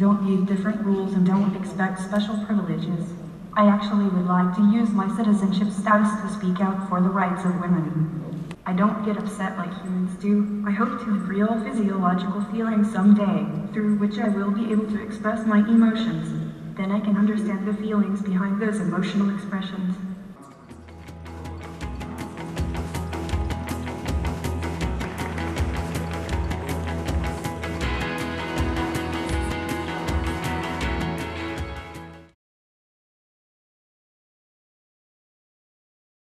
don't need different rules and don't expect special privileges. I actually would like to use my citizenship status to speak out for the rights of women. I don't get upset like humans do. I hope to have real physiological feelings someday, through which I will be able to express my emotions. Then I can understand the feelings behind those emotional expressions.